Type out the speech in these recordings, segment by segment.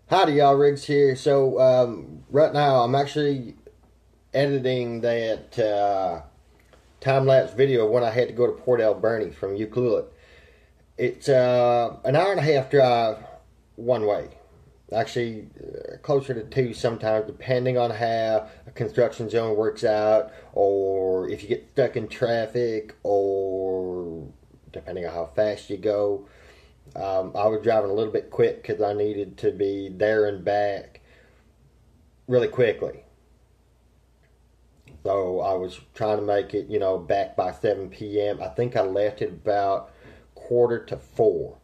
Howdy y'all, Riggs here. So right now I'm actually editing that time-lapse video of when I had to go to Port Alberni from Ucluelet. It's an hour and a half drive one way. Actually closer to two sometimes, depending on how a construction zone works out, or if you get stuck in traffic, or depending on how fast you go. I was driving a little bit quick because I needed to be there and back really quickly. So I was trying to make it, back by 7 p.m. I think I left at about 3:45.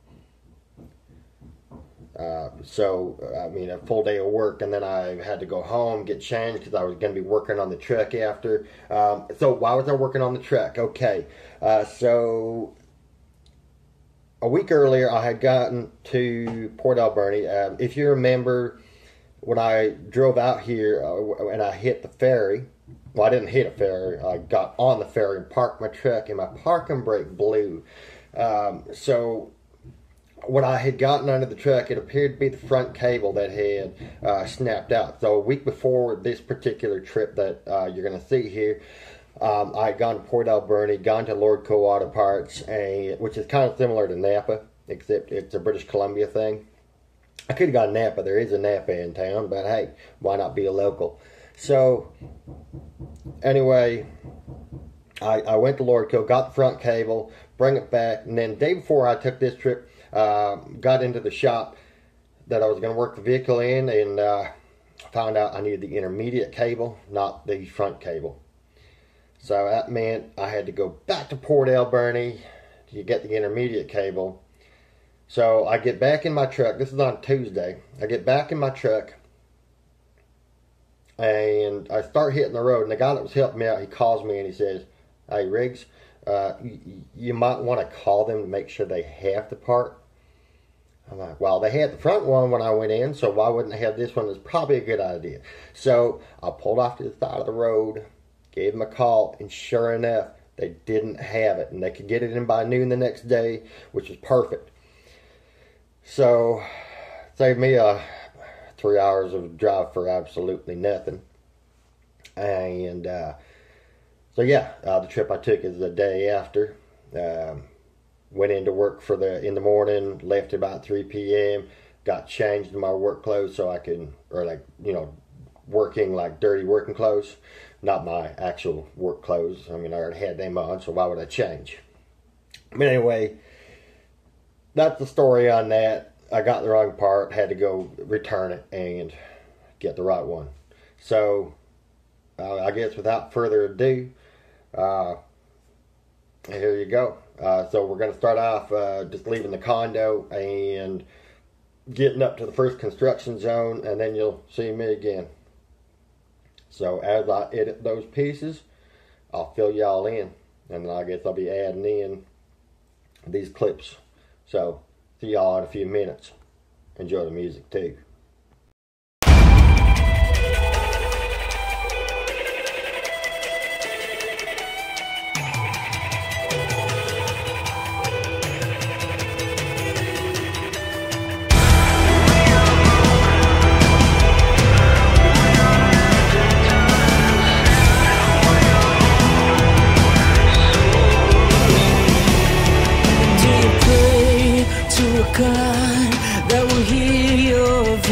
A full day of work, and then I had to go home, get changed, because I was going to be working on the truck after. So why was I working on the truck? Okay, so a week earlier, I had gotten to Port Alberni. If you remember, when I drove out here and I hit the ferry, well, I didn't hit a ferry. I got on the ferry and parked my truck, and my parking brake blew. So when I had gotten under the truck, it appeared to be the front cable that had snapped out. So a week before this particular trip that you're going to see here, I had gone to Port Alberni, gone to Lordco Auto Parts, which is kind of similar to Napa, except it's a British Columbia thing. I could have gone to Napa. There is a Napa in town, but hey, why not be a local? So anyway, I went to Lordco, got the front cable, bring it back, and then the day before I took this trip, got into the shop that I was going to work the vehicle in, and found out I needed the intermediate cable, not the front cable. So that meant I had to go back to Port Alberni to get the intermediate cable. So I get back in my truck. This is on Tuesday. I get back in my truck, and I start hitting the road. And the guy that was helping me out, he calls me and he says, "Hey, Riggs, you might want to call them to make sure they have the part." I'm like, well, they had the front one when I went in, so why wouldn't they have this one? It's probably a good idea. So I pulled off to the side of the road, gave them a call, and sure enough, they didn't have it. And they could get it in by noon the next day, which was perfect. So, saved me 3 hours of drive for absolutely nothing. And so yeah, the trip I took is the day after. Went into work in the morning, left about 3 p.m., got changed in my work clothes so I could, working like dirty working clothes. Not my actual work clothes. I already had them on, so why would I change? But anyway, that's the story on that. I got the wrong part, had to go return it and get the right one. So, I guess without further ado, here you go. So we're going to start off just leaving the condo and getting up to the first construction zone, and then you'll see me again. So as I edit those pieces, I'll fill y'all in, and I guess I'll be adding in these clips. So see y'all in a few minutes. Enjoy the music too. God that will hear your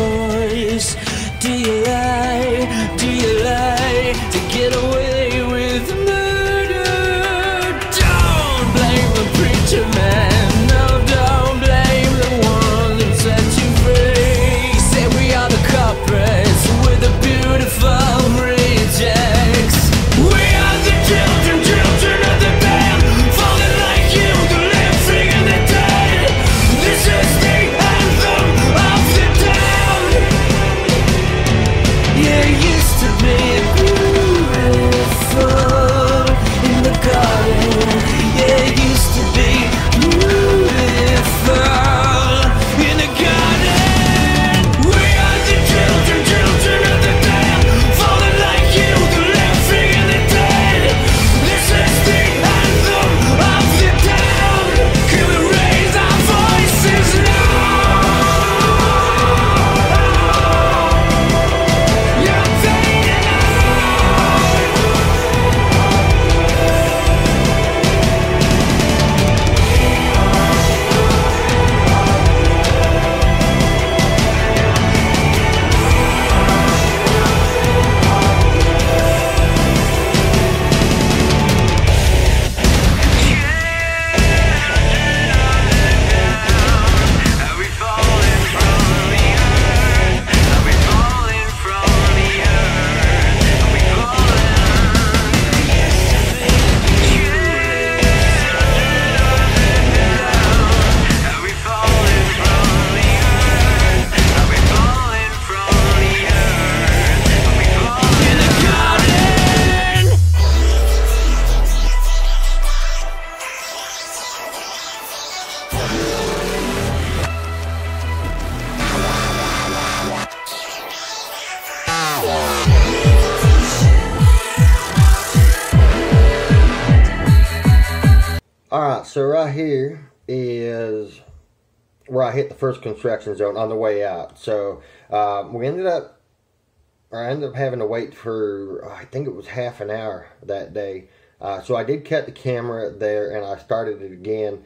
so right here is where I hit the first construction zone on the way out. So I ended up having to wait for, I think it was half an hour that day. So I did cut the camera there, and I started it again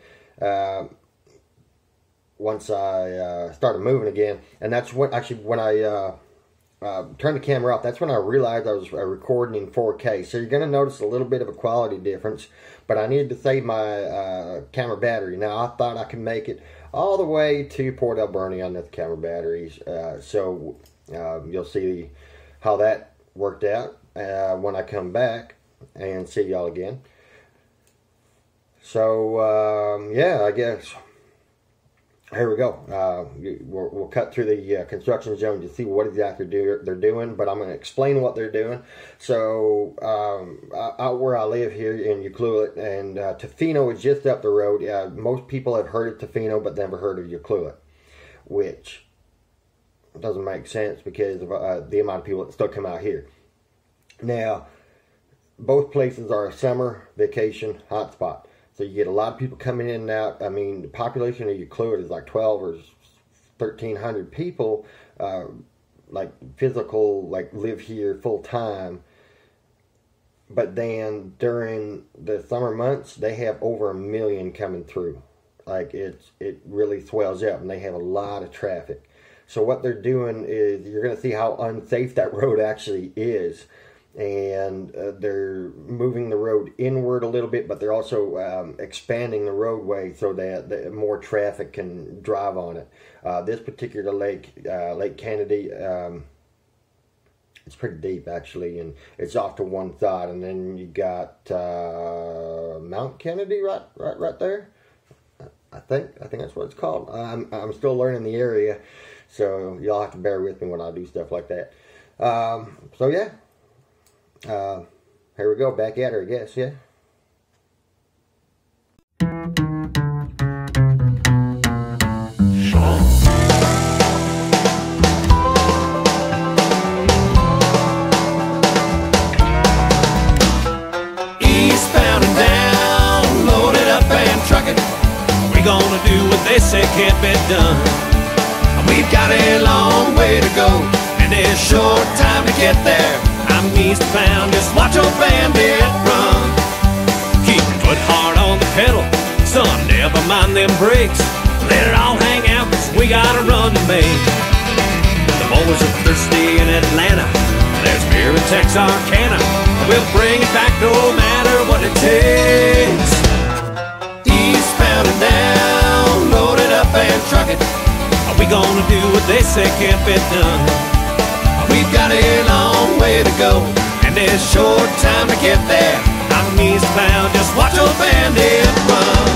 once I started moving again. And that's when, actually, when I turned the camera off, that's when I realized I was recording in 4K. So you're going to notice a little bit of a quality difference, but I needed to save my camera battery. Now, I thought I could make it all the way to Port Alberni on this camera batteries. So you'll see how that worked out when I come back and see y'all again. So, yeah, I guess here we go. We'll cut through the construction zone to see what exactly they're doing, but I'm going to explain what they're doing. So, out where I live here in Ucluelet, and Tofino is just up the road. Most people have heard of Tofino, but never heard of Ucluelet, which doesn't make sense because of the amount of people that still come out here. Now, both places are a summer vacation hotspot. So you get a lot of people coming in and out. I mean, the population of Ucluelet is like 12 or 1,300 people, like physical, like live here full time. But then during the summer months, they have over 1 million coming through. Like it really swells up, and they have a lot of traffic. So what they're doing is, you're going to see how unsafe that road actually is. And they're moving the road inward a little bit, but they're also expanding the roadway so that more traffic can drive on it. This particular lake, Lake Kennedy, it's pretty deep actually, and it's off to one side, and then you got Mount Kennedy right there. I think that's what it's called. I'm still learning the area, so y'all have to bear with me when I do stuff like that. So yeah. Here we go, back at her, I guess, yeah. Eastbound and down, load it up and truck it. We're gonna do what they say can't be done. We've got a long way to go, and a short time to get there. I'm eastbound, just watch old bandit run. Keep your foot hard on the pedal, son, never mind them brakes. Let it all hang out, 'cause we got a run to make. The boys are thirsty in Atlanta, there's beer in Texarkana. We'll bring it back no matter what it takes. Eastbound and down, load it up and truck it. Are we gonna do what they say can't be done? We've got a long way to go, and a short time to get there. I'm eastbound, just watch old bandit run.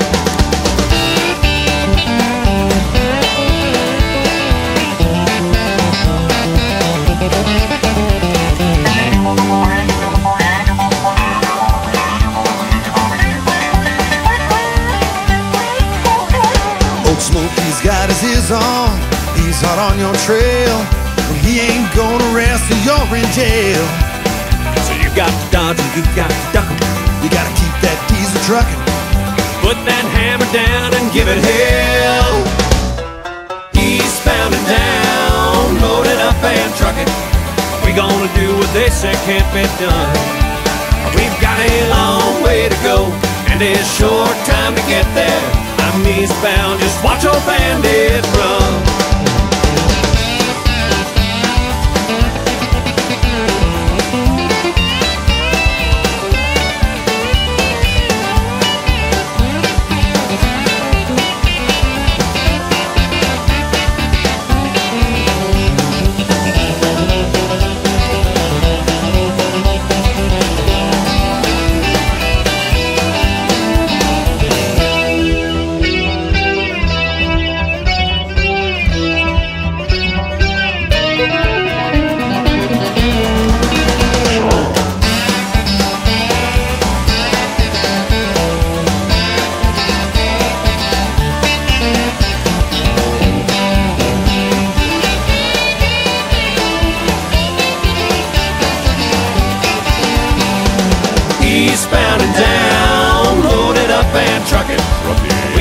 Old Smokey's got his ears on, he's hot on your trail. He ain't gonna rest till you're in jail. So you got to dodge and you got to duck 'em. You gotta keep that diesel trucking. Put that hammer down and give it hell. Eastbound and down, load it up and truck it. We gonna do what they say can't be done. We've got a long way to go, and a short time to get there. I'm eastbound, just watch old bandit run.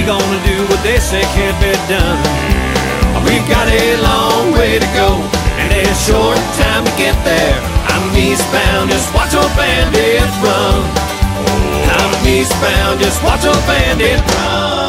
We gonna do what they say can't be done. We've got a long way to go, and a short time to get there. I'm eastbound, just watch old bandits run. I'm eastbound, just watch old bandits run.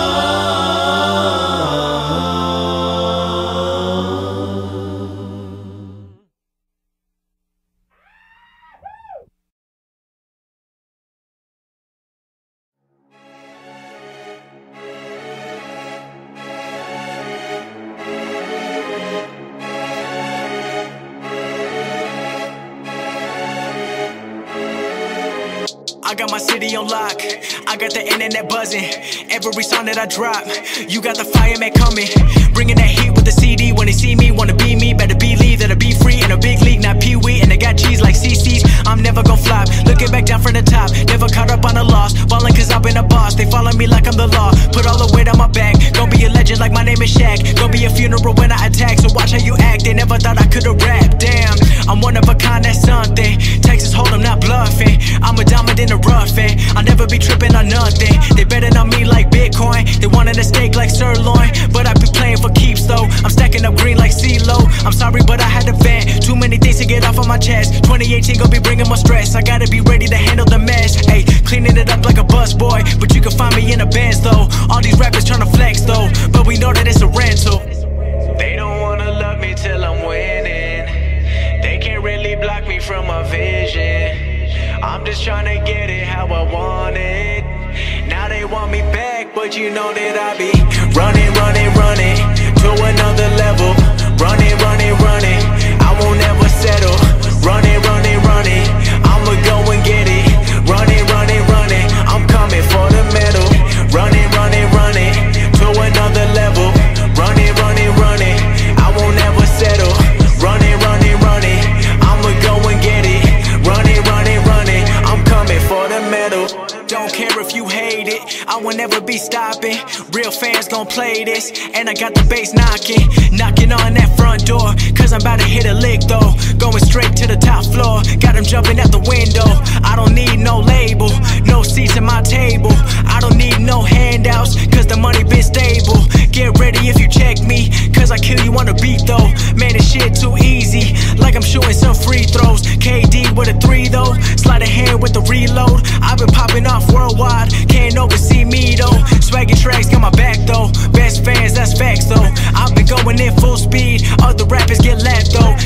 I got my city on lock, I got the internet buzzing. Every song that I drop, you got the fireman coming. Bringing that heat with the CD. When they see me, wanna be me. Better believe that I be free in a big league, not pee-wee. And they got cheese like CC's, I'm never gon' flop. Looking back down from the top, never caught up on a loss. Ballin' cause I've been a boss, they follow me like I'm the law. Put all the weight on my back, gon' be a legend like my name is Shaq. Gon' be a funeral when I attack, so watch how you act. They never thought I could've rapped, damn. I'm one of a kind, that's something. Texas Hold'em, not bluffing. I'm a diamond in the rough, and I'll never be tripping on nothing. They betting on me like Bitcoin, they wanted a steak like sirloin, but I be playing for keeps though. I'm stacking up green like CeeLo. I'm sorry but I had to vent, too many things to get off of my chest. 2018 gon' be bringing more stress, I gotta be ready to handle the mess. Hey, cleaning it up like a bus boy, but you can find me in a Benz though. All these rappers tryna flex though, but we know that it's a rental. They don't wanna love me till I'm winning, they can't really block me from my vision. I'm just tryna get it how I want it. Now they want me back, but you know that I be running, running, running to another level. Running, running, running, I won't ever settle. Running, running, running, I'ma go and get it. Running, running, running, I'm coming for the medal. Running, running, running to another level. Running, running, running, I won't ever settle. Running, running, running, I'ma go and get it. Running, running, running, I'm coming for the medal. Don't care if you hate it, I will never be stopping. Real fans gon' play this, and I got the bass knocking. Knocking on that front door, cause I'm about to hit a lick though. Going straight to the top floor, got them jumping out the window. I don't need no label, no seats at my table. I don't need no handouts, cause the money been stable. Get ready if you check me, cause I kill you on the beat though. Man, this shit too easy, like I'm shooting some free throws. KD with a 3 though, slide a hand with the reload. I've been popping off worldwide, can't oversee me though. Swaggy tracks got my back though, best fans, that's facts though. I've been going in full speed, other rappers get left though.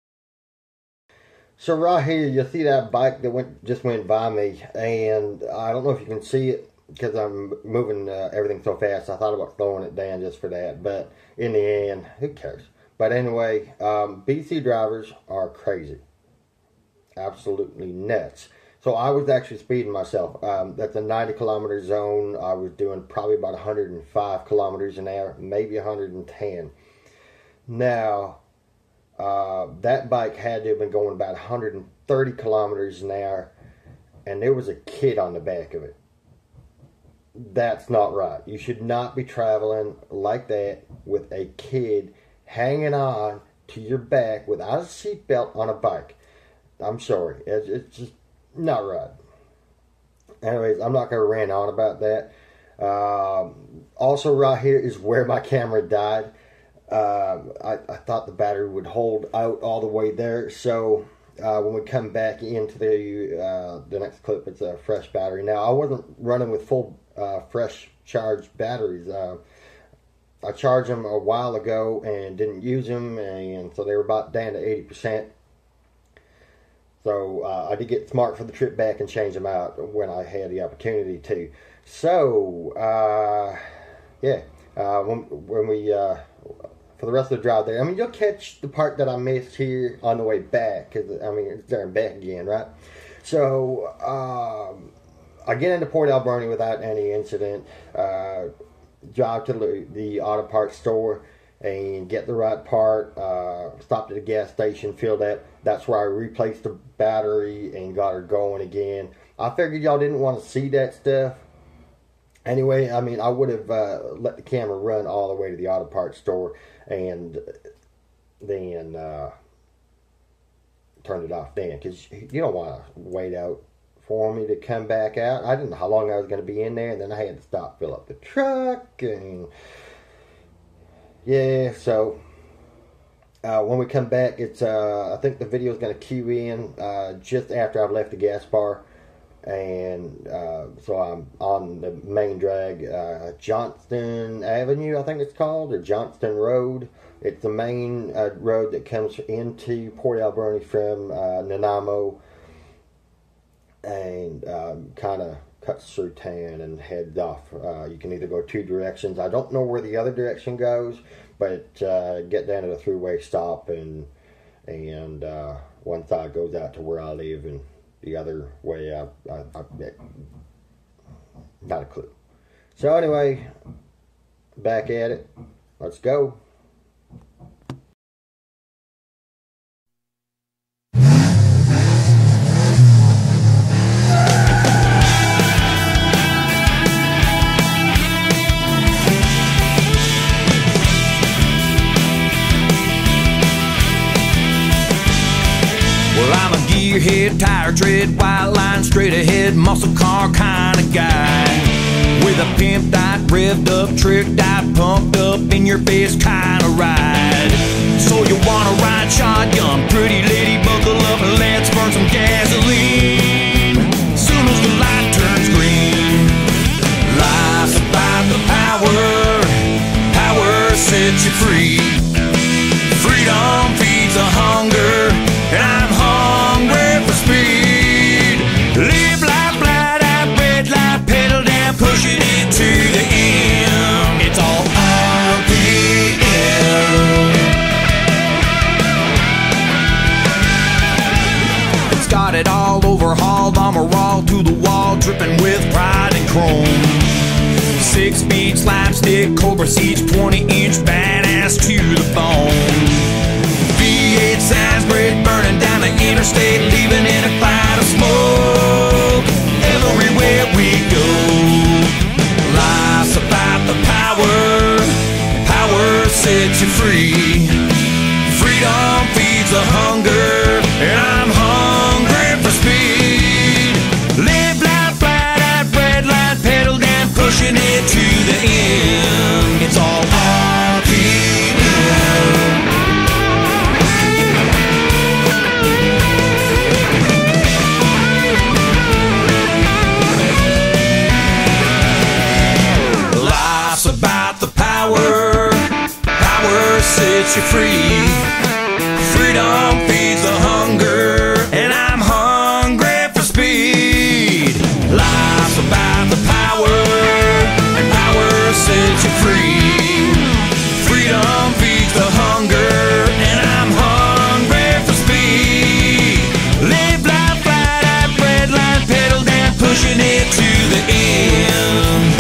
So right here, you see that bike that just went by me, and I don't know if you can see it because I'm moving everything so fast. I thought about slowing it down just for that, but in the end, who cares? But anyway, BC drivers are crazy, absolutely nuts. So I was actually speeding myself. That's a 90-kilometer zone. I was doing probably about 105 kilometers an hour, maybe 110. Now, that bike had to have been going about 130 kilometers an hour, and there was a kid on the back of it. That's not right. You should not be traveling like that with a kid hanging on to your back without a seatbelt on a bike. I'm sorry. It's just not right. Anyways, I'm not going to rant on about that. Also right here is where my camera died. I thought the battery would hold out all the way there. So when we come back into the next clip, it's a fresh battery. Now, I wasn't running with full fresh charged batteries. I charged them a while ago and didn't use them, and so they were about down to 80%. So I did get smart for the trip back and change them out when I had the opportunity to. So yeah, when we for the rest of the drive there, I mean, you'll catch the part that I missed here on the way back, because I mean it's there and back again, right? So I get into Port Alberni without any incident. Drive to the auto parts store and get the right part. Stopped at a gas station, filled that. That's where I replaced the battery and got her going again. I figured y'all didn't want to see that stuff. Anyway, I mean, I would have let the camera run all the way to the auto parts store and then turned it off then, because you don't want to wait out for me to come back out. I didn't know how long I was going to be in there, and then I had to stop, fill up the truck, and yeah, so when we come back, it's I think the video is going to cue in just after I've left the gas bar, and so I'm on the main drag, Johnston Avenue, I think it's called, or Johnston Road. It's the main road that comes into Port Alberni from Nanaimo, and kind of cuts through town and heads off. You can either go two directions. I don't know where the other direction goes, but get down to the thruway stop, and one side goes out to where I live, and the other way, I not a clue. So anyway, back at it. Let's go. Well, I'm a gearhead, tire tread, white line, straight ahead, muscle car kind of guy. With a pimped out, revved up, tricked out, pumped up, in your face kind of ride. So you wanna ride shotgun, pretty lady, buckle up and let's burn some gasoline. Soon as the light turns green, life's about the power, power sets you free. Freedom feeds a hunger, and I'm hungry for speed. Live life, light out, red light, pedal down, pushing it to the end. It's all RPM. It's got it all overhauled, armor all to the wall, dripping with pride and chrome. 6-speed slapstick, Cobra Siege, 20-inch badass to the bone. V8 size grid burning down the interstate, leaving in a cloud of smoke everywhere we go. Life's about the power, power sets you free. Freedom feeds the hunger, and I'm hungry for speed. Live life, flat out, red light, pedal down, pushing it to the end. It's all RPM. About the power, power sets you free. Freedom feeds the hunger, and I'm hungry for speed. Life's about the power, and power sets you free. Freedom feeds the hunger, and I'm hungry for speed. Live life, light out, red light, pedal down, pushing it to the end.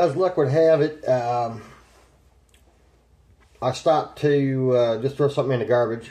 as luck would have it, I stopped to just throw something in the garbage.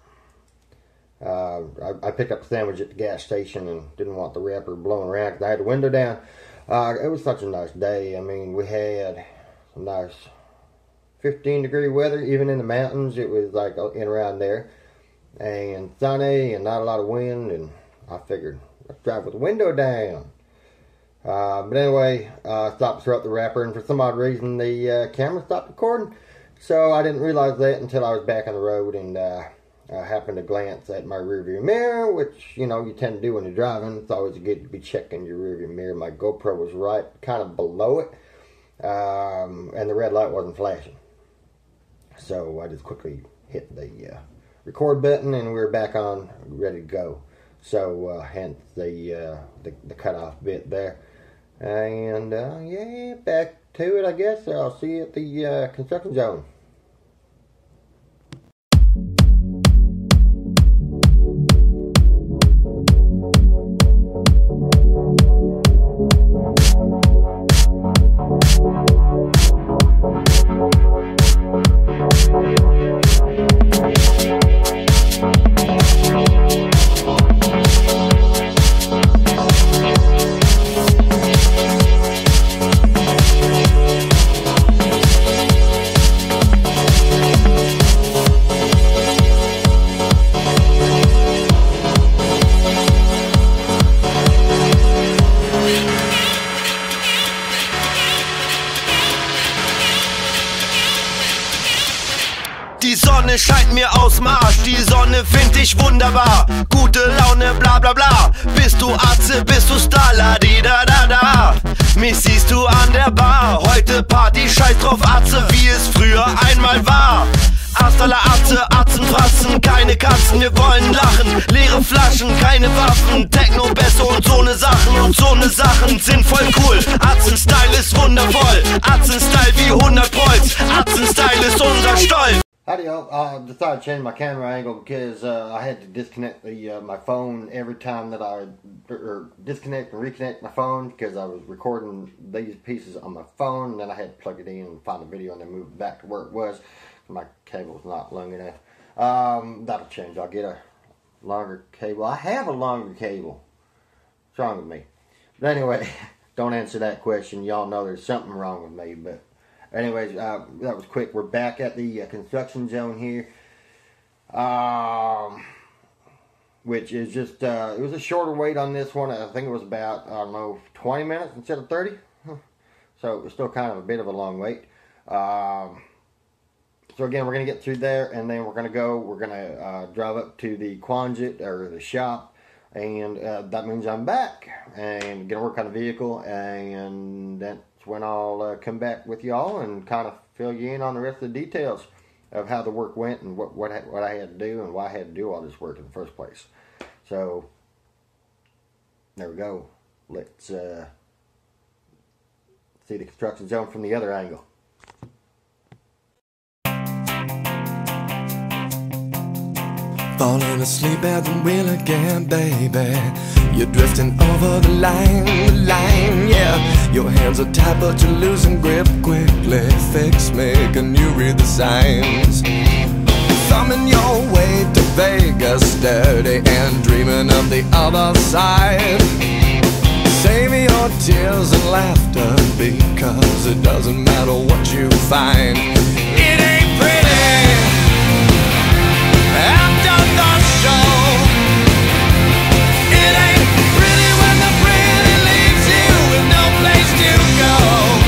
I picked up a sandwich at the gas station and didn't want the wrapper blowing around because I had the window down. It was such a nice day. I mean, we had some nice 15-degree weather, even in the mountains. It was like in around there, and sunny and not a lot of wind. And I figured let's drive with the window down. But anyway, I stopped to throw up the wrapper, and for some odd reason, the camera stopped recording. So I didn't realize that until I was back on the road, and I happened to glance at my rearview mirror, which, you know, you tend to do when you're driving. It's always good to be checking your rearview mirror. My GoPro was right kind of below it, and the red light wasn't flashing. So I just quickly hit the record button, and we were back on, ready to go. So hence the cutoff bit there. And yeah, back to it, I guess. I'll see you at the construction zone. Die Sonne scheint mir aus Marsch, die Sonne find ich wunderbar. Gute Laune, bla bla bla. Bist du Atze, bist du Star, la di da da da. Mich siehst du an der Bar, heute Party, scheiß drauf Atze, wie es früher einmal war. Hasta la Atze, Atzen, Fratzen, keine Katzen, wir wollen lachen. Leere Flaschen, keine Waffen, Techno, Bässe und so ne Sachen. Und so ne Sachen sind voll cool. Atzen-Style ist wundervoll. Atzen-Style wie 100 Prolls. Atzen-Style ist unser Stolz. Howdy y'all. I decided to change my camera angle because I had to disconnect my phone every time that I disconnect and reconnect my phone, because I was recording these pieces on my phone, and then I had to plug it in and find the video and then move it back to where it was. My cable's not long enough. That'll change. I'll get a longer cable. I have a longer cable. What's wrong with me? But anyway, don't answer that question. Y'all know there's something wrong with me, but anyways, that was quick. We're back at the construction zone here, which is just, it was a shorter wait on this one. I think it was about, I don't know, 20 minutes instead of 30. So it was still kind of a bit of a long wait. So again, we're going to get through there, and then we're going to drive up to the Quanjit, or the shop, and that means I'm back, and going to work on the vehicle, and that's when I'll come back with y'all and kind of fill you in on the rest of the details of how the work went and what I had to do and why I had to do all this work in the first place. So there we go. Let's see the construction zone from the other angle. Falling asleep at the wheel again, baby. You're drifting over the line, yeah. Your hands are tight but you're losing grip quickly. Fix me, can you read the signs? Thumbing your way to Vegas, dirty and dreaming of the other side. Save your tears and laughter, because it doesn't matter what you find. It ain't pretty after the show. It ain't pretty when the pretty leaves you with no place to go.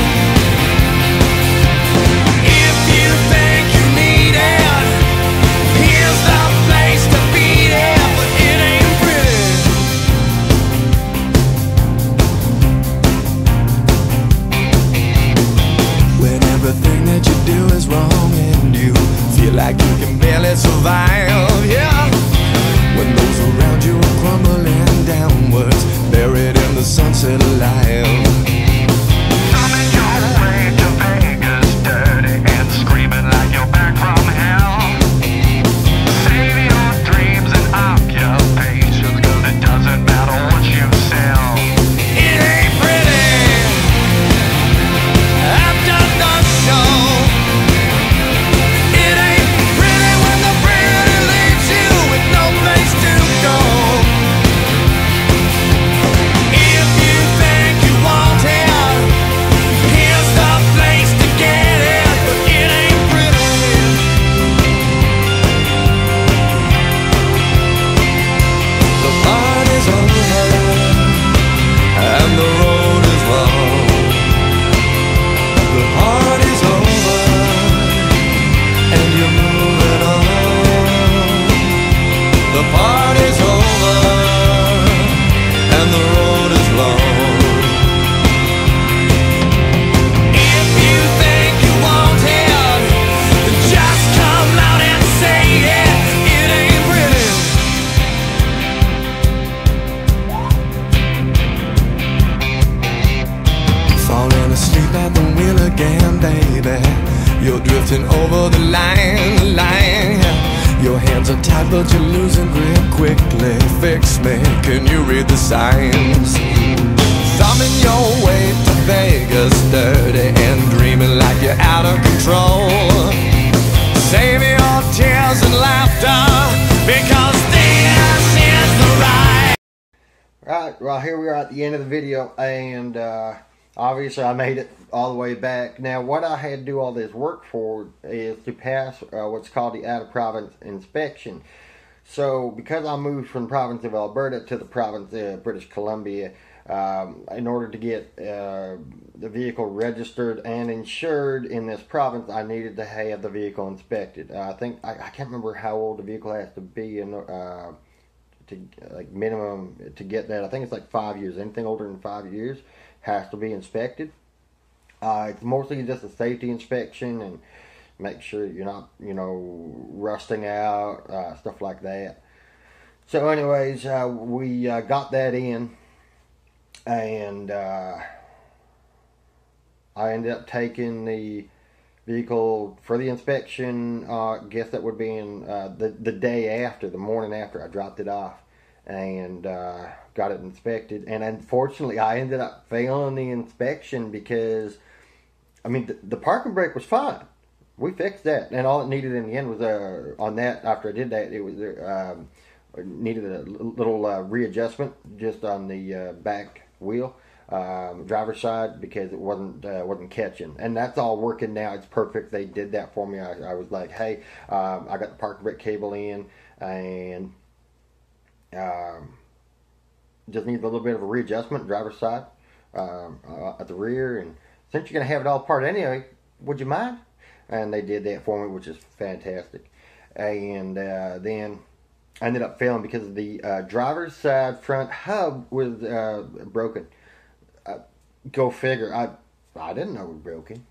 If you think you need it, here's the place to beat it. But it ain't pretty. When everything that you do is wrong and you feel like you can barely survive, yeah. When those around you are crumbling downwards, buried in the sunset alive. Thumbing your way to Vegas, dirty and screaming like you're back from hell. Save your dreams and occupations, 'cause it doesn't matter what you sell. It ain't pretty You're drifting over the line. Your hands are tight but you're losing grip quickly. Fix me, can you read the signs? Thumbing your way to Vegas, dirty and dreaming like you're out of control. Save your tears and laughter, because this is the ride. Alright, well here we are at the end of the video, and obviously I made it all the way back. Now what I had to do all this work for is to pass what's called the out-of-province inspection. So because I moved from the province of Alberta to the province of British Columbia, in order to get the vehicle registered and insured in this province, I needed to have the vehicle inspected. I can't remember how old the vehicle has to be in minimum to get that. I think it's like 5 years. Anything older than 5 years has to be inspected. It's mostly just a safety inspection and make sure you're not, rusting out, stuff like that. So anyways, we got that in, and I ended up taking the vehicle for the inspection. Guess that would be in the day after, the morning after I dropped it off, and got it inspected. And unfortunately I ended up failing the inspection because the parking brake was fine. We fixed that, and all it needed in the end was on that, after I did that, it was needed a little readjustment just on the back wheel, driver's side, because it wasn't catching. And that's all working now. It's perfect. They did that for me. I was like, hey, I got the parking brake cable in, and just needs a little bit of a readjustment, driver's side, at the rear. And since you're going to have it all apart anyway, would you mind? And they did that for me, which is fantastic. And then I ended up failing because the driver's side front hub was broken. Go figure. I didn't know it was broken.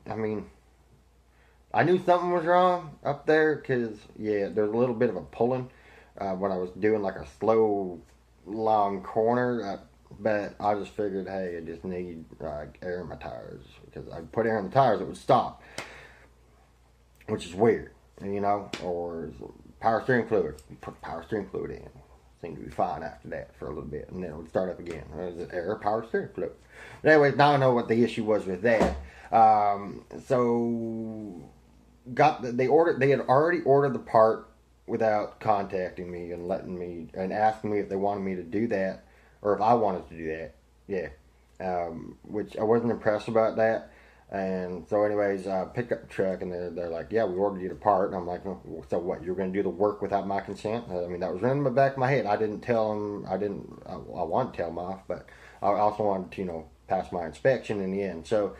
I knew something was wrong up there because, yeah, there's a little bit of a pulling when I was doing like a slow, long corner. But I just figured, hey, I just need air in my tires, because I put air in the tires, it would stop, which is weird, or power steering fluid. You put power steering fluid in, seemed to be fine after that for a little bit, and then it would start up again. Is it air, power steering fluid? But anyways, now I know what the issue was with that. So they had already ordered the part without contacting me and asking me if they wanted me to do that, or if I wanted to do that. Yeah. Which I wasn't impressed about that. And so anyways, I picked up the truck, and they're like, yeah, we ordered you the part. And I'm like, oh, so what, you're going to do the work without my consent? That was running in the back of my head. I didn't tell them, I wanted to tell them off, but I also wanted to, pass my inspection in the end. So,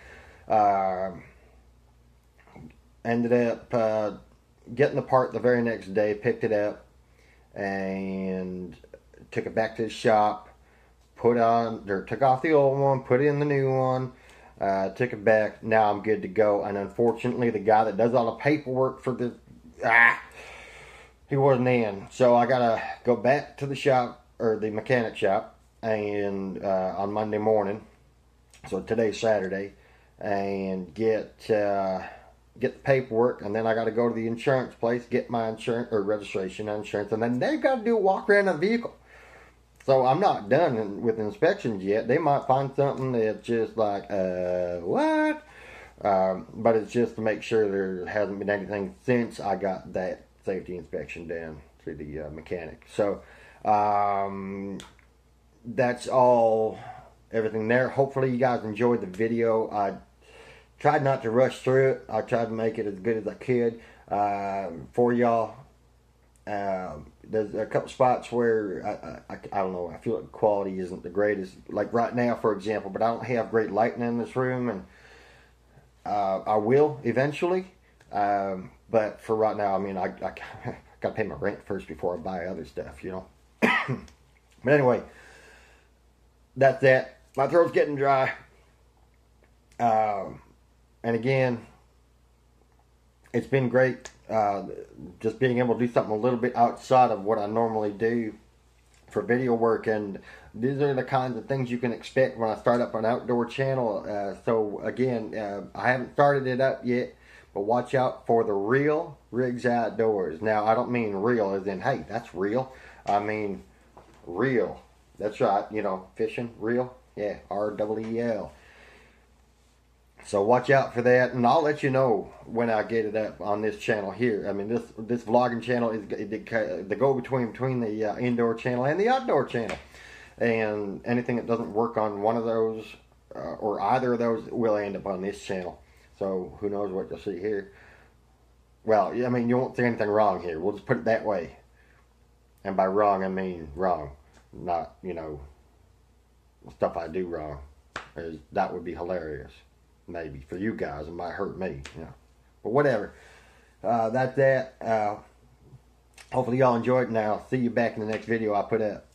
ended up getting the part the very next day, picked it up, and took it back to the shop, took off the old one, put in the new one, took it back. Now I'm good to go. And unfortunately, the guy that does all the paperwork for the he wasn't in, so I gotta go back to the shop, or the mechanic shop, and on Monday morning, so today's Saturday, and get the paperwork, and then I got to go to the insurance place, get my insurance, or registration and insurance, and then they've got to do a walk around the vehicle. So I'm not done with inspections yet. They might find something that's just like, what? But it's just to make sure there hasn't been anything since I got that safety inspection done through the mechanic. So that's all, everything there. Hopefully you guys enjoyed the video. I tried not to rush through it. I tried to make it as good as I could for y'all. There's a couple spots where I don't know, I feel like quality isn't the greatest, like right now for example, but I don't have great lighting in this room, and I will eventually, but for right now, I gotta pay my rent first before I buy other stuff, But anyway, that's that. My throat's getting dry, and again, it's been great, just being able to do something a little bit outside of what I normally do for video work, and these are the kinds of things you can expect when I start up an outdoor channel. So again, I haven't started it up yet, But watch out for the real Rigs Outdoors. Now, I don't mean real as in, hey, that's real. I mean real. That's right, you know, fishing, real. Yeah, R-E-E-L. So watch out for that, and I'll let you know when I get it up on this channel here. I mean, this vlogging channel is the go-between the indoor channel and the outdoor channel. And anything that doesn't work on one of those or either of those will end up on this channel. So who knows what you'll see here. Well, I mean, you won't see anything wrong here. We'll just put it that way. And by wrong, I mean wrong. Not, you know, stuff I do wrong. That would be hilarious. Maybe for you guys, it might hurt me, you know. But whatever. That's that. Hopefully y'all enjoyed it, and I'll see you back in the next video I put up.